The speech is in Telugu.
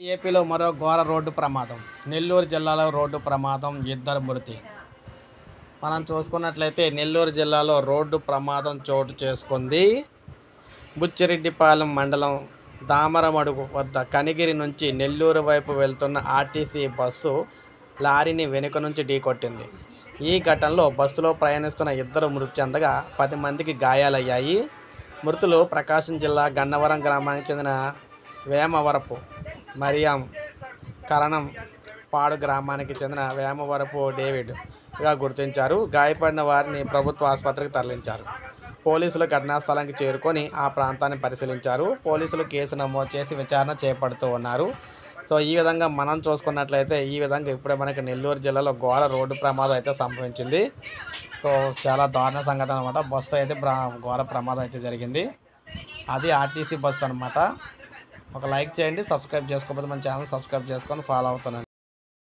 ఏపీలో మరో ఘోర రోడ్డు ప్రమాదం. నెల్లూరు జిల్లాలో రోడ్డు ప్రమాదం, ఇద్దరు మృతి. మనం చూసుకున్నట్లయితే నెల్లూరు జిల్లాలో రోడ్డు ప్రమాదం చోటు చేసుకుంది. బుచ్చిరెడ్డిపాలెం మండలం దామరమడుగు వద్ద కనిగిరి నుంచి నెల్లూరు వైపు వెళ్తున్న ఆర్టీసీ బస్సు లారీని వెనుక నుంచి ఢీకొట్టింది. ఈ ఘటనలో బస్సులో ప్రయాణిస్తున్న ఇద్దరు మృతి చెందగా 10 మందికి గాయాలయ్యాయి. మృతులు ప్రకాశం జిల్లా గన్నవరం గ్రామానికి చెందిన వేమవరపు మరియాం, కరణం పాడు గ్రామానికి చెందిన వేమవరపు డేవిడ్గా గుర్తించారు. గాయపడిన వారిని ప్రభుత్వ ఆసుపత్రికి తరలించారు. పోలీసులు ఘటనా స్థలానికి చేరుకొని ఆ ప్రాంతాన్ని పరిశీలించారు. పోలీసులు కేసు నమోదు చేసి విచారణ చేపడుతూ ఉన్నారు. సో ఈ విధంగా మనం చూసుకున్నట్లయితే ఈ విధంగా ఇప్పుడే మనకి నెల్లూరు జిల్లాలో ఘోర రోడ్డు ప్రమాదం అయితే సంభవించింది. సో చాలా దారుణ సంఘటన అనమాట. బస్సు అయితే ఘోర ప్రమాదం అయితే జరిగింది. అది ఆర్టీసీ బస్సు అనమాట. ఒక లైక్ చేయండి, సబ్స్క్రైబ్ చేసుకోకపోతే మన ఛానల్ సబ్స్క్రైబ్ చేసుకొని ఫాలో అవుతానండి.